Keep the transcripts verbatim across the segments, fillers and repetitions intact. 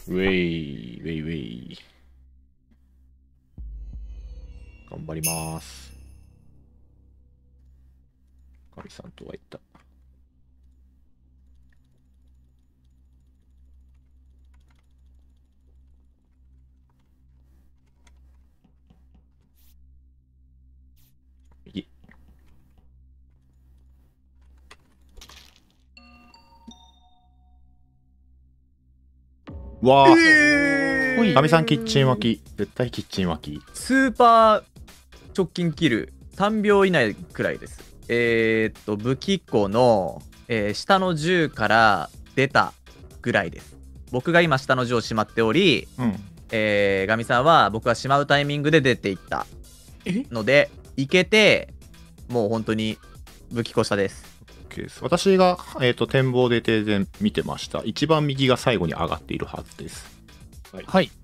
ウェイ、ウェイウェイ。頑張ります。神さんとは言った。右。わあ、えー、神さんキッチン脇。絶対キッチン脇。 スーパー直近キルさんびょう以内くらいです。えー、っと武器庫の、えー、下の銃から出たぐらいです。僕が今下の銃をしまっており、うん、えー、ガミさんは僕がしまうタイミングで出ていったのでいけて、もう本当に武器庫下です。 私が、えー、と展望で停電見てました。一番右が最後に上がっているはずです。 はい、はい、ち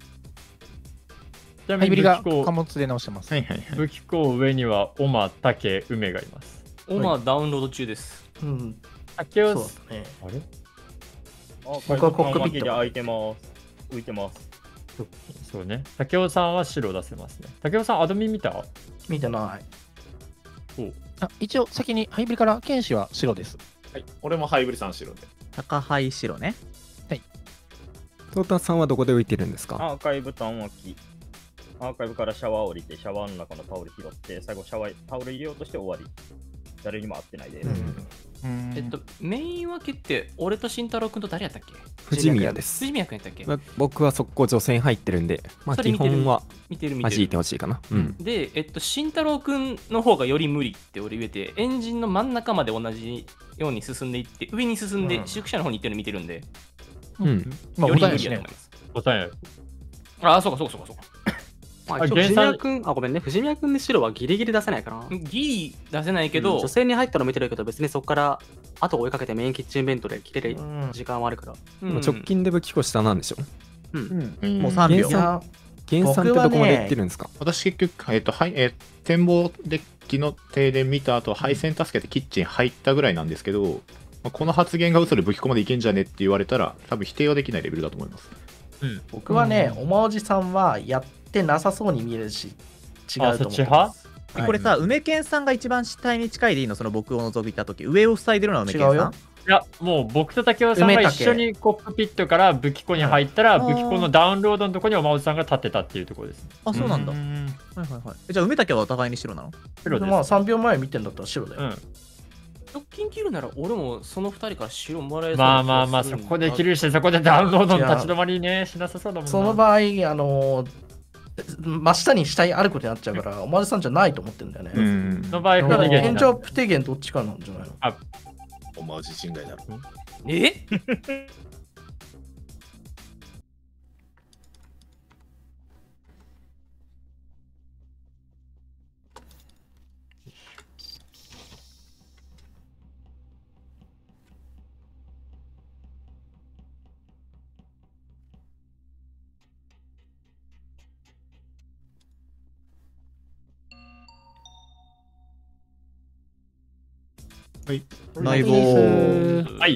なみに武器庫貨物で直してます。 はいはいはい、 武器庫上にはオマ、タケ、ウメがいます。 オマダウンロード中です。 うん。 タケは、 そうね、 あれあ、僕はコックピットで開いてます。浮いてます。 そうね。竹雄さんは白出せますね。竹雄さんアドミン見た？ 見てない。 おあ、一応先にハイブリから剣士は白です。 はい、俺もハイブリさん白で。 高ハイ白ね。 はい。 トータさんはどこで浮いてるんですか？ アーカイブ単脇。アーカイブからシャワー降りて、シャワーの中のタオル拾って、最後シャワータオル入れようとして終わり。誰にも会ってないで。うん、 えっと、メイン分けって俺と慎太郎君と誰やったっけ？ 藤宮です。 藤宮君やったっけ？ ま、僕は速攻除染入ってるんで、まあ基本は弾いてほしいかな。うん、 で、えっと、慎太郎君の方がより無理って俺言えて、エンジンの真ん中まで同じように進んでいって、上に進んで、宿舎の方に行ってるの見てるんで、 うん。 まあ、 より無理だと思います。 ボタンやる。 ああ、そうかそうかそうかそうか。 まあ、藤宮君、あ、ごめんね、藤宮君で白はギリギリ出せないかな。 ギリ出せないけど、 うん、女性に入ったの見てるけど、別にそこから後を追いかけてメインキッチン弁当で切れる時間はあるから。 うん、直近で武器庫下なんでしょ。 うん。うん、 もうさんびょう。 原産ってどこまで行ってるんですか？ 私結局、えっと、はい、えー、展望デッキの停電見た後、配線助けてキッチン入ったぐらいなんですけど、まあ、この発言が嘘で武器庫までいけんじゃねって言われたら、多分否定はできないレベルだと思います。 うん、僕はね、おまおじさんはやってなさそうに見えるし、違うと思います。 これさ、梅健さんが一番死体に近いでいいの？その僕を除いたとき、上を塞いでるのは梅健さん？ 違うよ。 いや、もう僕と竹雄さんが一緒にコックピットから武器庫に入ったら、武器庫のダウンロードのところにおまおじさんが立ってたっていうところです、ね。 あ、そうなんだ。はいはいはい。じゃあ梅竹はお互いに白なの？ 白です。 まあさんびょうまえ見てんだったら白だよ。うん、 直近切るなら俺もそのふたりから白もらえそう。 まあまあまあ、そこで切るし、そこでダウンロードの立ち止まりね、しなさそうだもんな。 その場合、あのー、真下に死体あることになっちゃうから、おまじさんじゃないと思ってるんだよね。 うん。その場合、 現状プテゲンどっちかなんじゃないの？ あ、おまじ侵害だろ。 えはい。 内房。 はい。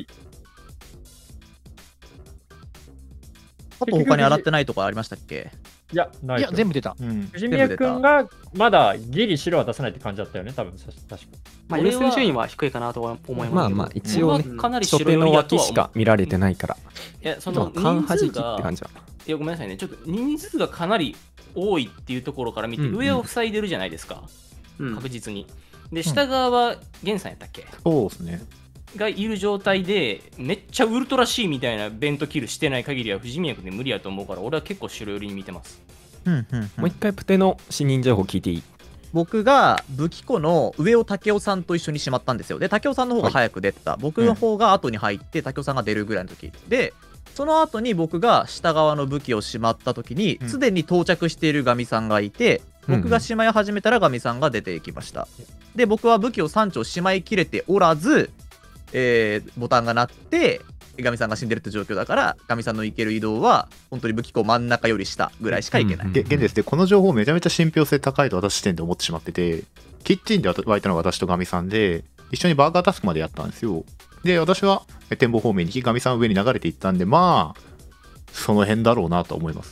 あと他に洗ってないとこありましたっけ？ いや、ない。 いや、全部出た。 藤宮君がまだギリ白は出さないって感じだったよね、多分確か。 まあ、優先順位は低いかなと思います。 まあまあ、一応ね、 かなり初手の脇しか見られてないから。 いや、その半端じきって感じは。 いや、ごめんなさいね。ちょっと人数がかなり多いっていうところから見て、上を塞いでるじゃないですか。確実に。で、下側は源さんやったっけ？ そうですね。 がいる状態で、めっちゃウルトラ C みたいなベントキルしてない限りは藤宮君で無理やと思うから、俺は結構白寄りに見てます。 うんうんうん、 もう一回プテの死人情報聞いていい？ 僕が武器庫の上を竹雄さんと一緒にしまったんですよ。で、竹雄さんの方が早く出てた、はい、僕の方が後に入って竹雄さんが出るぐらいの時で、その後に僕が下側の武器をしまった時にすで、うん、に到着しているガミさんがいて、僕がしまい始めたらガミさんが出ていきました。で、僕は武器をさん丁しまいきれておらず、えー、ボタンが鳴ってガミさんが死んでるって状況だから、ガミさんの行ける移動は本当に武器庫真ん中より下ぐらいしか行けない。 現ですで、この情報めちゃめちゃ信憑性高いと私視点で思ってしまってて、キッチンで湧いたのが私とガミさんで、一緒にバーガータスクまでやったんですよ。で、私は展望方面に行き、ガミさん上に流れていったんで、まあその辺だろうなと思います。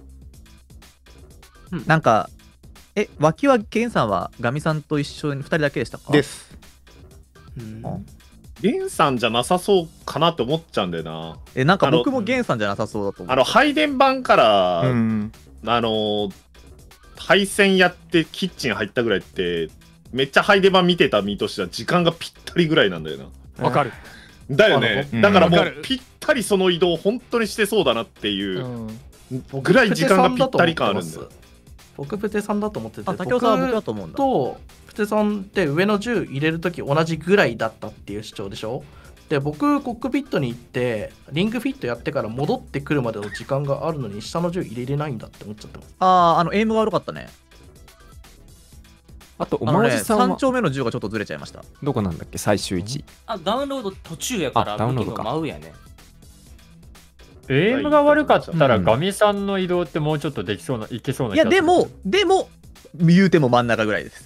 なんかえ脇はゲンさんはガミさんと一緒にふたりだけでしたか？ です。 ゲンさんじゃなさそうかなって思っちゃうんだよな。 えなんか僕もゲンさんじゃなさそうだと思う。 あの配電盤から、 うん、 あの配線やってキッチン入ったぐらいってめっちゃ配電盤見てた身としては時間がぴったりぐらいなんだよな。 わかる。 だよね。 うんだからもうぴったりその移動本当にしてそうだなっていうぐらい時間がぴったり感あるんだよ。 僕プテさんだと思ってて、 竹雄さんは僕だと思うんだ。 とプテさんって上の銃入れるとき同じぐらいだったっていう主張でしょ。で僕コックピットに行ってリングフィットやってから戻ってくるまでの時間があるのに下の銃入れれないんだって思っちゃってます。 ああ、あのエイムが悪かったね。 あとおまわじさんは、 ね、さん丁目の銃がちょっとずれちゃいました。 どこなんだっけ最終位置。 あ、ダウンロード途中やからダウンロードか。 真上やね。 エイムが悪かったら、ガミさんの移動ってもうちょっとできそうな、いけそうな気がする。 いや、でも、でも、言うても真ん中ぐらいです。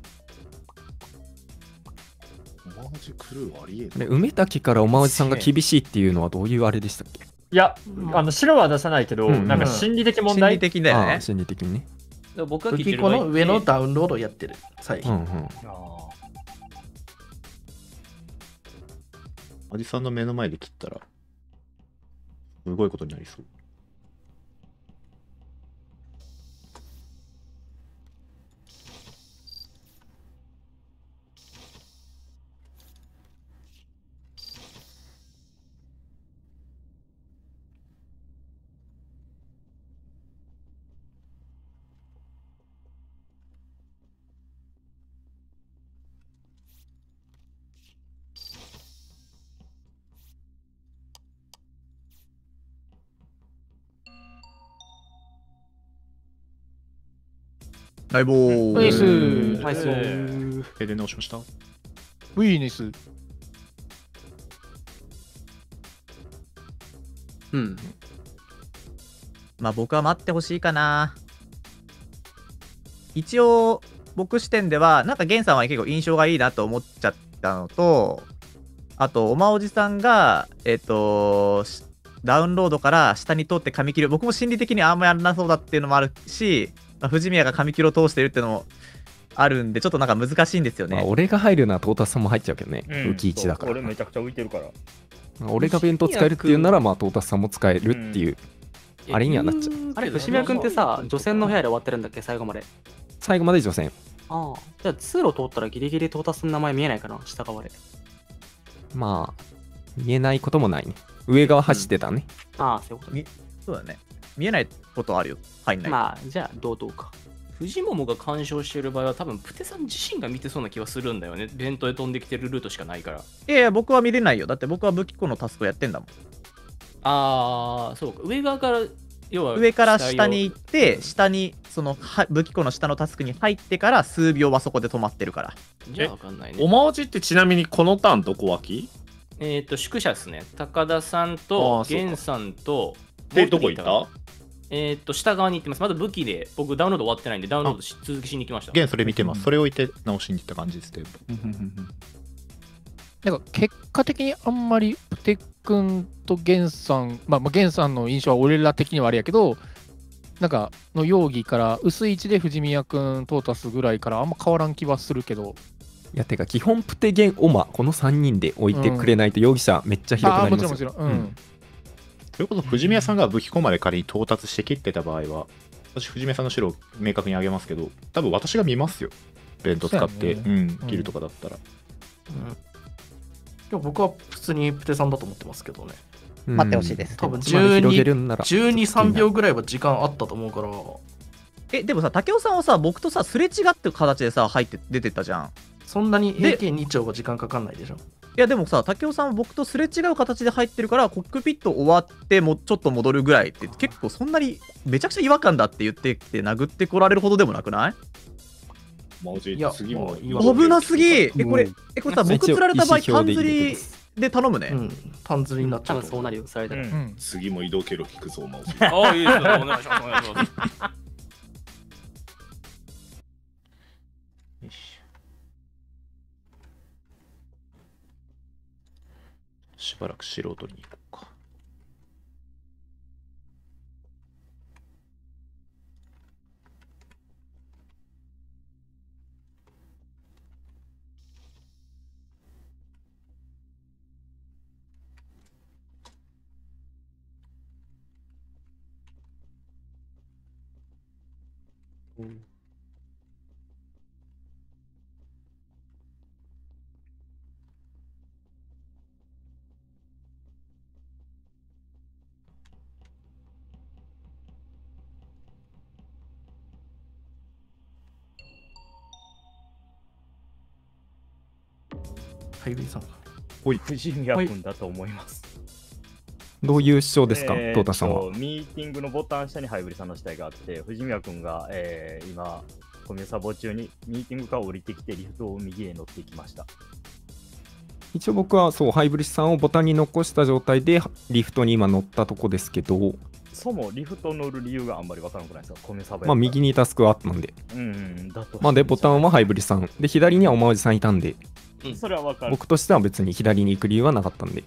おまわじクルーはありえない。梅竹からおまわじさんが厳しいっていうのはどういうあれでしたっけ？ いや、あの白は出さないけど、うん、なんか心理的問題、 心理的だよね。 心理的にね。 僕は武器庫の上のダウンロードをやってる最近。 うんうん、おじさんの目の前で切ったらすごいことになりそう。 ナイボー。 ナイス。 ナイス。 停電直しました。 ウィーネス。 うん。まあ僕は待ってほしいかな。一応僕視点ではなんかゲンさんは結構印象がいいなと思っちゃったのと、あとおまおじさんがえっとダウンロードから下に通って紙切りを、僕も心理的にあんまやらなそうだっていうのもあるし、藤宮が紙切りを通してるっていうのもあるんで、ちょっとなんか難しいんですよね。 まあ、俺が入るのはトータスさんも入っちゃうけどね、うん、浮き位置だから。 俺めちゃくちゃ浮いてるから。 まあ、俺が弁当使えるっていうなら、まあトータスさんも使えるっていう、うん、あれにはなっちゃう。 あれ、藤宮君ってさ、除染の部屋で終わってるんだっけ、最後まで。 最後まで除染。 ああ、じゃあ通路通ったらギリギリトータスの名前見えないかな、下側で。 まあ、見えないこともないね。上側走ってたね。 うん、ああ、そういうことね。 そうだね。見えないことあるよ。入んない。 まあ、じゃあ、堂々か。 藤桃が干渉してる場合は多分プテさん自身が見てそうな気はするんだよね。弁当で飛んできてるルートしかないから。 いやいや、僕は見れないよ。だって僕は武器庫のタスクやってんだもん。 ああ、そうか。上側から要は上から下に行って、下にその武器庫の下のタスクに入ってから数秒はそこで止まってるから。 じゃあ分かんないね。 おまわじってちなみにこのターンどこ脇？ えっと宿舎ですね。高田さんと源さんと。 でどこ行った？ えっと下側に行ってます。まだ武器で僕ダウンロード終わってないんでダウンロードし続きしに行きました。 源それ見てます。それ置いて直しに行った感じですけど。 なんか結果的にあんまりプテ君とゲンさん、まあ、ゲンさんの印象は俺ら的にはあれやけど、なんかの容疑から薄い位置で藤宮君、トータスぐらいからあんま変わらん気はするけど。 いやてか基本プテゲンオマこのさんにんで置いてくれないと容疑者めっちゃ広くなりますよ。 あ、もちろんもちろん。うん。 それこそ藤宮さんが武器庫まで仮に到達して切ってた場合は、私藤宮さんの白を明確にあげますけど、多分私が見ますよ。弁当使って、う、ね、うん、切るとかだったら。 うん。でも僕は普通にプテさんだと思ってますけどね。 待ってほしいです。 多分じゅうに、さんびょうぐらいは時間あったと思うから。 え、でもさ、武雄さんはさ、僕とさ、すれ違ってる形でさ、入って出てったじゃん。 そんなに エーケーに 丁が時間かかんないでしょ。 いやでもさ、武雄さんは僕とすれ違う形で入ってるから、コックピット終わってもちょっと戻るぐらいって、結構そんなにめちゃくちゃ違和感だって言ってきて殴ってこられるほどでもなくない？ いや、次も危なすぎ。え、これ、え、これさ、僕釣られた場合、タン釣りで頼むね。 うん、タン釣りになっちゃう。 多分そうなるよ、されたら。うん、 次も移動経路聞くぞ、マウス。 ああ、いいですね。お願いします。お願いします。 よし。しばらく素人に行こうか。 ハイブリさん。 おい、 藤宮君だと思います。 どういう主張ですか、 えートータさんは。 ミーティングのボタン下にハイブリさんの死体があって、藤宮君が、えー、今、コミュサボ中にミーティングから降りてきて、リフトを右へ乗っていきました。 一応僕はそうハイブリさんをボタンに残した状態でリフトに今乗ったとこですけど、 そもリフト乗る理由があんまりわからなくないですか、コミュサボ。 まあ右にタスクがあったんで、 うんうんだとまあでボタンはハイブリさんで左にはおまわじさんいたんで、 それはわかる。 僕としては別に左に行く理由はなかったんで、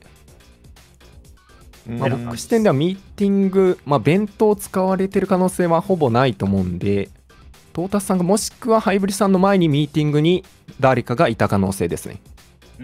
まあ、僕視点ではミーティング、まあ、弁当使われてる可能性はほぼないと思うんで、トータスさんがもしくはハイブリさんの前にミーティングに誰かがいた可能性ですね。 うん。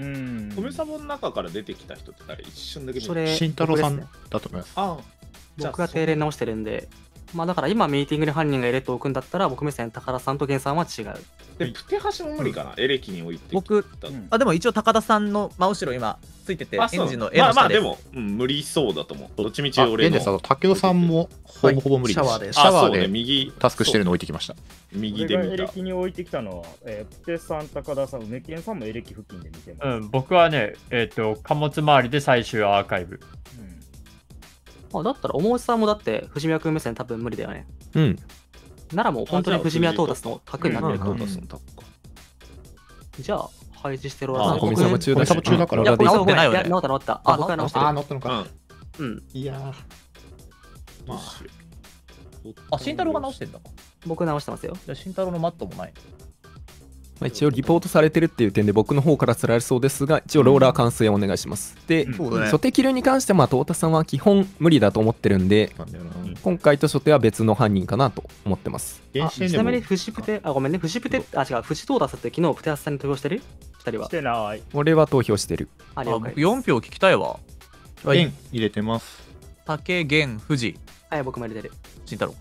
コメサボの中から出てきた人って誰？一瞬だけ見それ慎太郎さんだと思います。 ああ、 僕が定例直してるんで、まあだから今ミーティングに犯人が入れておくんだったら、僕目線高田さんと源さんは違う。 で、プテハシも無理かな、エレキに置いて僕、あ、でも一応高田さんの真後ろ今ついてて、エンジンの絵のまあま下です。 あでも、うん、無理そうだと思う。どっちみち俺の。 あ、で竹雄さんもほぼほぼ無理です。 シャワーでシャワーあそうねで右タスクしてるの置いてきました。 右で見た。 俺がエレキに置いてきたのは、えー、プテさん、高田さん、梅健さんもエレキ付近で見てます。 うん、僕はね、えっ、と、貨物周りで最終アーカイブ。 あ、だったら、おもちさんもだって、藤宮君目線多分無理だよね。 うん。 ならもう本当に藤宮トータスの核になってると。 うんうんうんじゃあ、配置してるあ、コミサボ中だし、 コミサボ中だからいや、 裏で治ってないよね。 いや治った治った。あ、僕は直してる。 あ、乗ったのか。 うん。 いやー。まあ。 あ、慎太郎が直してんだ。 僕直してますよ。 じゃあ慎太郎のマットもない。 まあ、一応リポートされてるっていう点で僕の方からつられそうですが、一応ローラー完成お願いします。で、 そうだね初手キルに関してはまあトータさんは基本無理だと思ってるんで、 なんだよな。 今回と初手は別の犯人かなと思ってます。 あちなみに、フジプテ、あ、ごめんね、フジプテ、あ、違う、フジトータスって昨日プテアスさんに投票してるふたりはし。てない。 俺は投票してる。 あ、 あ、 了解僕。よん票聞きたいわ。 円入れてます。 竹、源、藤、 はい、僕も入れてる。 慎太郎。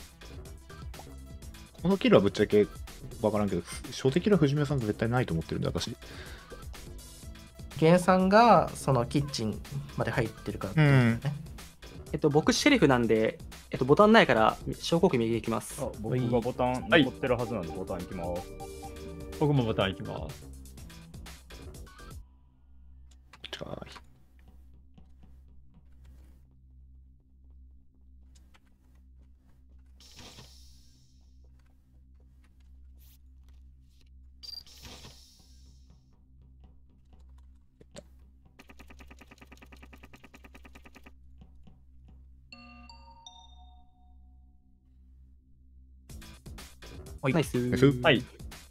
このキルはぶっちゃけ分からんけど、初手キルは藤宮さん絶対ないと思ってるんで、私。 ゲンさんがそのキッチンまで入ってるからってことだよね。 えっと、僕、シェリフなんで、えっと、ボタンないから、昇降機右行きます。 あ、僕がボタンはい残ってるはずなんで、ボタン行きます。 僕もボタン行きます。 じゃあ、 はいナイス。 はい。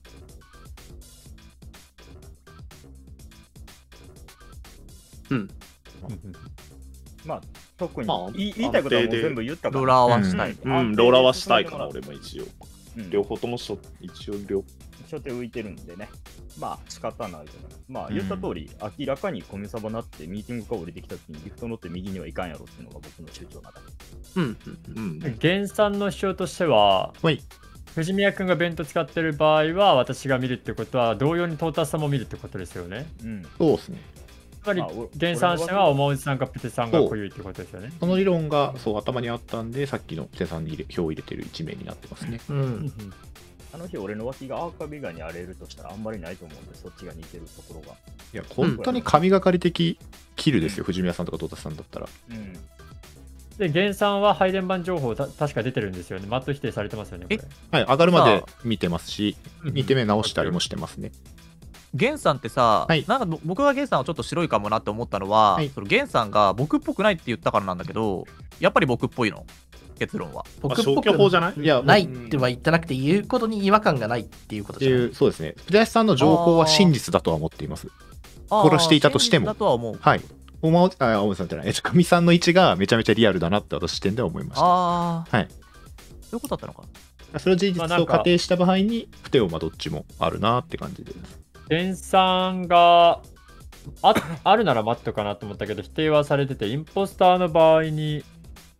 うん。 まあ、特に、 まあ言い言いたいことはもう全部言ったから。 ローラーはしたい。 うん、ローラーはしたいかな、俺も一応。 うん両方ともしょ一応両初手浮いてるんでね。まあ、仕方ないと思います。まあ、言った通り、明らかにコミサバなってミーティングから降りてきた時にリフト乗って右にはいかんやろっていうのが僕の主張なだけ。 うん。 うん源さんの主張としては、 はい。 藤宮君が弁当使ってる場合は、私が見るってことは、同様にトータスさんも見るってことですよね。 うん。 そうですね。 つまりまあお、 源さん氏はおまうじさんかプテさんが固有ってことですよね。 その理論がそう頭にあったんで、さっきの手さんに入れ票を入れてる一名になってますね。 うん。 あの日、俺の脇がアーカイブ以外に荒れるとしたらあんまりないと思うんで、そっちが似てるところが。 いや、本当に神がかり的キルですよ、藤宮さんとかトータスさんだったら。 うん。 で、源さんは配電盤情報た確か出てるんですよね。マット否定されてますよね、これ。 はい、上がるまで見てますし、にてめ直したりもしてますね。 ゲンさんってさ、 はいなんかぼ僕がゲンさんはちょっと白いかもなって思ったのは、 はいそのゲンさんが僕っぽくないって言ったからなんだけど、やっぱり僕っぽいの、結論は。 僕っぽ消去法じゃないくいや、 ないっては言ってなくて、言うことに違和感がないっていうことじゃない。 っていう、そうですね。藤橋さんの情報は真実だとは思っています。殺していたとしてもあー真実だとは思う。 はい。おまお、あ、おまさんじゃない、えっと、かみさんの位置がめちゃめちゃリアルだなって私視点では思いました。 ああ、 はい。 そういうことだったのか。 それを事実まあなんかを仮定した場合に、プテオマどっちもあるなって感じです。 源さんがああるならマットかなと思ったけど、否定はされてて、インポスターの場合に、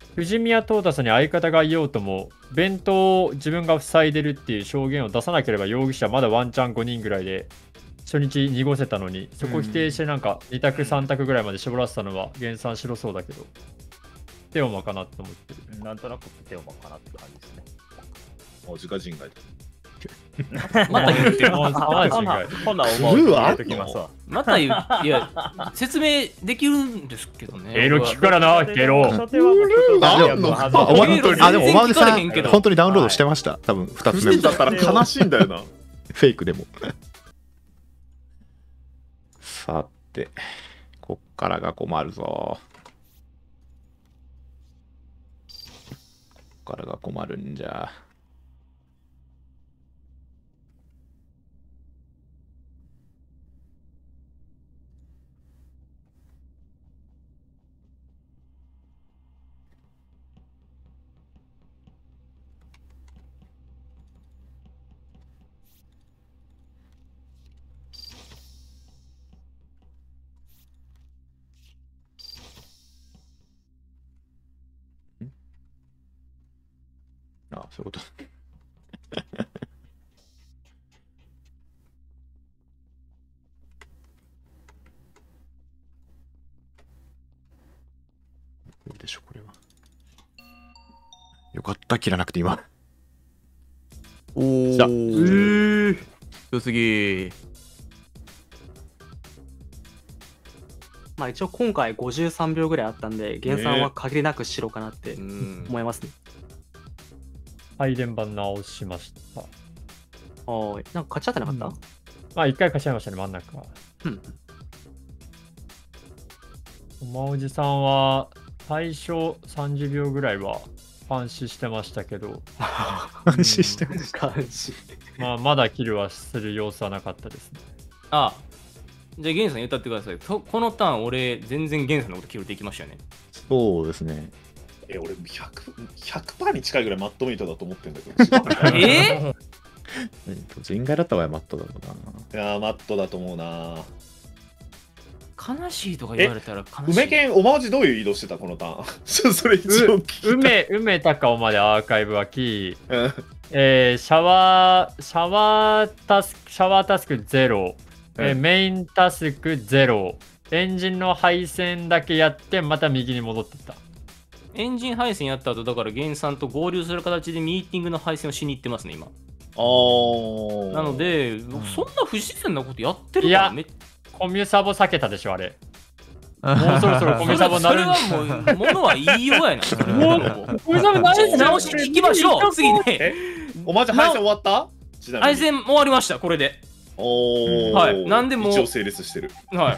藤宮トータスに相方がいようとも、弁当を自分が塞いでるっていう証言を出さなければ容疑者まだワンチャンごにんぐらいで初日濁せたのに、そこ否定してなんかに択さん択ぐらいまで絞らせたのは原産白そうだけど、テオマかなって思ってる。 なんとなくテオマかなって感じですね。 あ、自家人外だ。 また言ってる。 マジかい。 ほな、お前入れときますわ。 また言う、いや、説明できるんですけどね。 ゲロ聞くからな、ゲロ。 あ、でもお前あ、でもおまんさん、 全然聞かれへんけど本当にダウンロードしてました。多分ふたつめも。 だったら悲しいんだよな。 フェイクでも。さて、こっからが困るぞ。こっからが困るんじゃ。あ、そういうこと。どうでしょう、これは。よかった、切らなくて今。 おー。 来た。 強すぎ。 まあ一応今回ごじゅうさんびょうぐらいあったんで、原産は限りなく白かなって思いますね。 配電盤直しました。 おーい、なんか勝ち合ってなかった、うん、 まあ一回勝ち合いましたね、真ん中。 うん。 おまおじさんは最初さんじゅうびょうぐらいは監視してましたけど。 監視してました。 監視。 まあまだキルはする様子はなかったですね。 ああ。じゃあゲンさん言ったってください。このターン俺全然ゲンさんのことキルできましたよね。 そうですね。 え、俺ひゃく、ひゃくパーセント に近いぐらいマットメイトだと思ってんだけど。 えー、人外だった場合はマットだろうな。いやー、マットだと思うな。 悲しいとか言われたら悲しい。 梅県おまわじどういう移動してたこのターン。それ一応梅、梅高尾までアーカイブはき、えー、シャワー、シャワータスク、シャワータスクゼロ、えー、メインタスクゼロ、エンジンの配線だけやってまた右に戻ってった。 エンジン配線やった後だからゲンさんと合流する形でミーティングの配線をしに行ってますね今。あーなので、うん、そんな不自然なことやってるからめっちゃコミュサボ避けたでしょあれ。もうそろそろコミュサボなるんで。 それはもうものは言いようやな。 もうコミュサボなるんで直しに行きましょう。次ね。 おまじ配線終わった？ 配線終わりましたこれで。 おお。 はい。なんでも一応成立してる。 はい。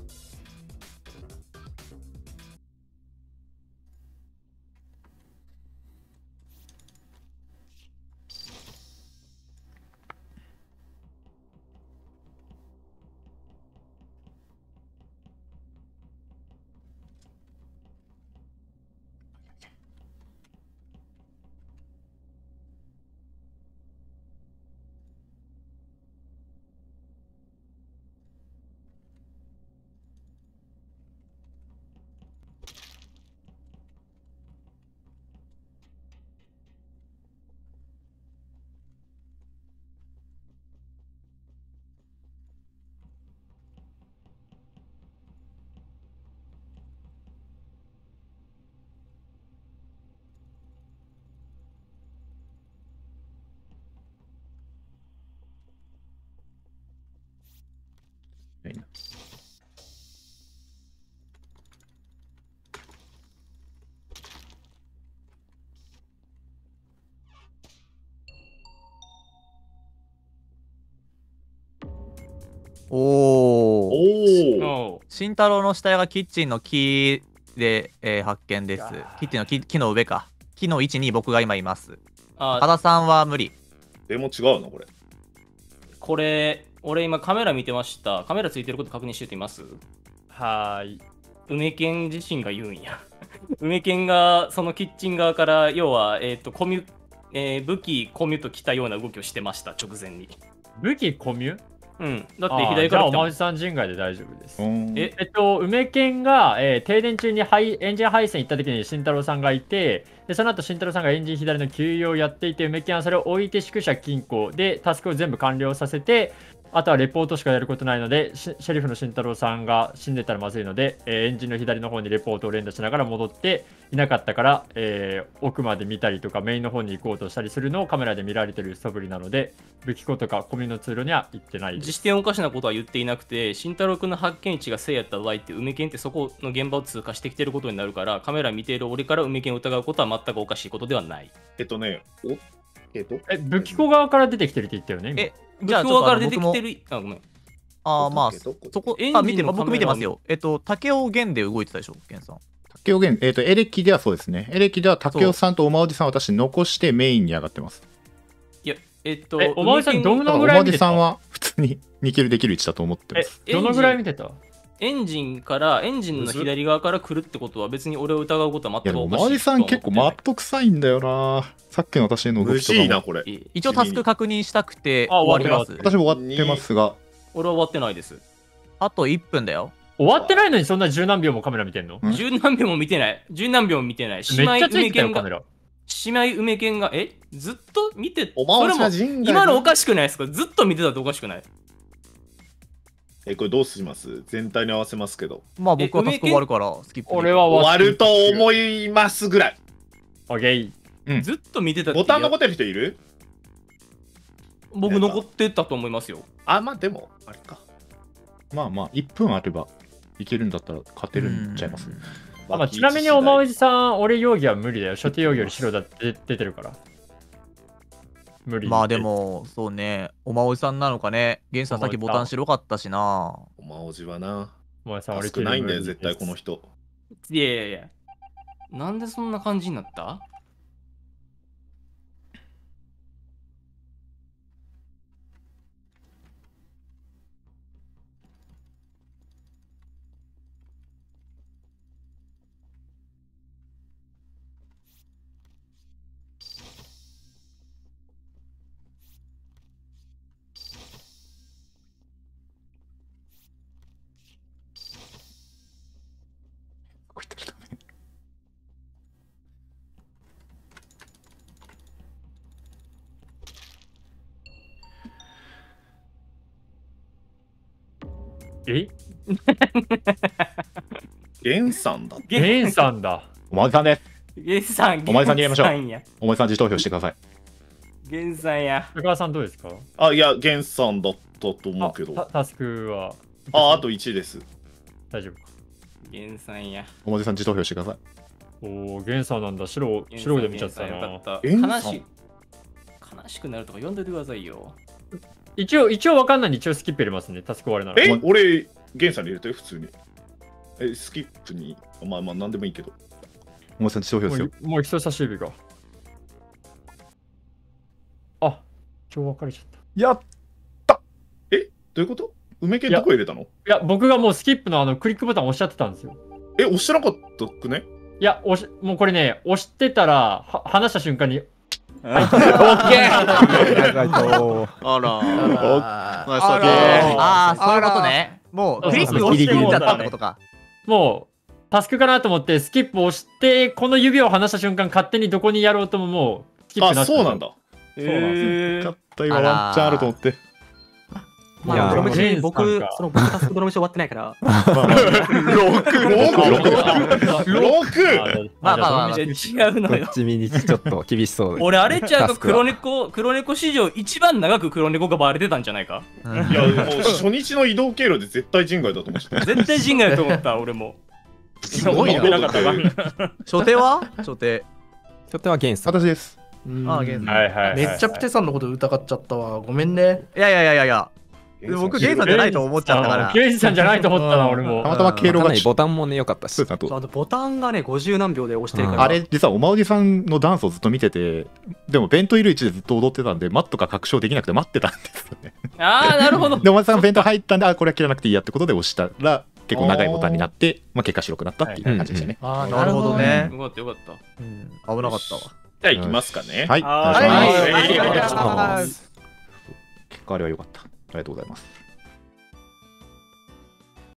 おーお慎太郎の死体がキッチンの木で、えー、発見です。キッチンの 木, 木の上か。木の位置に僕が今います。 あ多田さんは無理。 でも違うのこれ。 これ、俺今カメラ見てました。カメラついてること確認してています？ はーい。 梅健自身が言うんや。梅健がそのキッチン側から要は、えーとコミュえー、武器コミュと来たような動きをしてました直前に。 武器コミュうん。だってあー左から来たもんじゃあおまじさん陣外で大丈夫です。 うんええっと、梅健が、えー停電中に配エンジン配線行った時に慎太郎さんがいて、でその後慎太郎さんがエンジン左の給油をやっていて、梅健はそれを置いて宿舎金庫でタスクを全部完了させて、あとはレポートしかやることないので、シシェリフの慎太郎さんが死んでたらまずいので、えーエンジンの左の方にレポートを連打しながら戻っていなかったから、えー奥まで見たりとかメインの方に行こうとしたりするのをカメラで見られてる素振りなので、武器庫とかコミの通路には行ってないです。 自視点おかしなことは言っていなくて、慎太郎君の発見値が正やった場合って梅健ってそこの現場を通過してきてることになるから、カメラ見ている俺から梅健を疑うことは全くおかしいことではない。 えっとね、おえっと、 え、武器庫側から出てきてるって言ったよね。今えじゃあ、 じゃあちょっとあのから出てきてる。あ、ごめん。 ああ、まあ、 どこそこエンジン、のあ、見て、 カメラ僕見てますよ。えっと、竹尾源で動いてたでしょ、源さん。 竹尾源、えっ、と、エレキではそうですね。エレキでは竹尾さんとおまおじさんを私残してメインに上がってます。 いや、えっと、 えおまおじさん梅健どのだからおまおぐらい見てたじさんは普通ににキルできる位置だと思ってまえす。、 どのぐらい見てたエンジンから、エンジンの左側から来るってことは別に俺を疑うことはいやでもお全くおかしいまおじさん結構マット臭いんだよな。さっきの私の動無きとかも。 事いな、これ。 一応タスク確認したくてあ終わります。 私も終わってますが、 俺は終わってないです。 あといっぷんだよ。 終わってないのにそんな十何秒もカメラ見てんの？ ん十何秒も見てない。十何秒も見てない。 めっちゃつい梅健がてたよカメ、ラ。 姉妹梅健が、えずっと見て、 おまおじそれもさん陣外今のおかしくないですか？ずっと見てたっておかしくない？ え、これどうします？全体に合わせますけど。 まあ僕はタスク終わるからスキップ。 俺は終わるとう。 思いますぐらい。 オッケー。 うんずっと見てたってボタン残ってる人いる？ 僕残ってたと思いますよ。 あ、まあでも、あれか。 まあまあいっぷんあればいけるんだったら勝てるんちゃいます。 あまあ、ちなみにおまおじさん、俺容疑は無理だよ。初手容疑より白だって出てるから。無理。 まあで。も、そうね、おまおじさんなのかね。源さんさっきボタン白かったしな。 おまおじはな。 お前さん、俺少ないんだよ、絶対この人。 いやいやいや。なんでそんな感じになった？ こういった人ねえゲンさんだって。 ゲンさんだ。 おまおじさんです。 ゲンさん、 お前さんに入れましょうゲンさんや。 おまおじさん自投票してください。 ゲンさんや。 高川さんどうですか？ あ、いや、ゲンさんだったと思うけど。 あタタスクはあ、あといちです。 大丈夫か。 ゲンさんや。 おまおじさん自投票してください。 おお、ゲンさんなんだ。白、 ゲンさん白で見ちゃったゲンさんよな。 かったゲンさん悲しい。悲しくなるとか呼んでてくださいよ。 一応、一応わかんないんで一応スキップ入れますね。タスク終わりなら。 え、俺、ゲンさんに入れて普通に。え、スキップに。まあまあ、なんでもいいけど。 おまおじさん自投票ですよ。 もうもう人差し指が。あ、今日別れちゃった。 やっどういうこと？梅犬どこ入れたの？ いや、僕がもうスキップのあのクリックボタン押しちゃってたんですよ。 え、押してなかったっけね？ いや、押しもうこれね、押してたら、は話した瞬間に、 オッケーあら。 あああ、そういうことね。もうクリック押してもちゃったってことか。 もう、タスクかなと思って、スキップ押して、この指を離した瞬間、勝手にどこにやろうとももう、スキップあ、 なってたそうなんだ。 えよかった、今ワンチャンあると思って。 まあ、 いやードロメシゲンさん僕か、 その僕タスクドロメシ終わってないから、 ろく、ろくまあまあまあまあ違うのよどっ。ちみにちょっと厳しそうです。 俺、あれちゃうか、 タスクは黒猫、黒猫史上一番長く黒猫がバレてたんじゃないか？ うんいや、もう初日の移動経路で絶対人外だと思ってた。 絶対人外だと思った、俺も。 すごいな。 思ってなかったから初手は初手。 初手はゲンさん。 私です。 ーあゲンさんはいはいはい。 めっちゃプテさんのこと疑っちゃったわ。ごめんね。 いやいやいやいやいや。で僕ゲンさんじゃないと思っちゃったから。 ケイジさんじゃないと思ったな、俺もた。またま経路かがなりボタンもね良かったしそう。だとあとボタンがね、ごじゅうなんびょうで押してるから、 あれ実はおまおじさんのダンスをずっと見てて、でも弁当いる位置でずっと踊ってたんでマットが確証できなくて待ってたんですよね。 ああ、なるほど。 でおまおじさんが弁当入ったんで、あこれは切らなくていいやってことで押したら結構長いボタンになって、まあ、結果白くなったっていう感じでしたね。 ああ、なるほどね。 よかったよかった。 うん危なかったわ。 じゃあ行きますかね。 はい、 はお願いします。 はいありがとうございます。 結果あれは良かった。ありがとうございます。